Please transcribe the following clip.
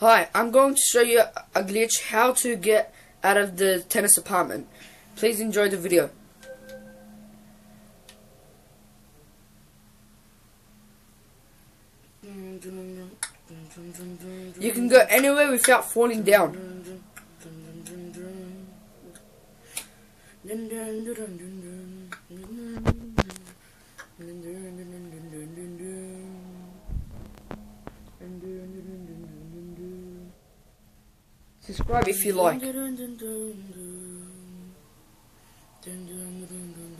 Hi, I'm going to show you a glitch how to get out of the tennis apartment. Please enjoy the video. You can go anywhere without falling down. Subscribe if you like.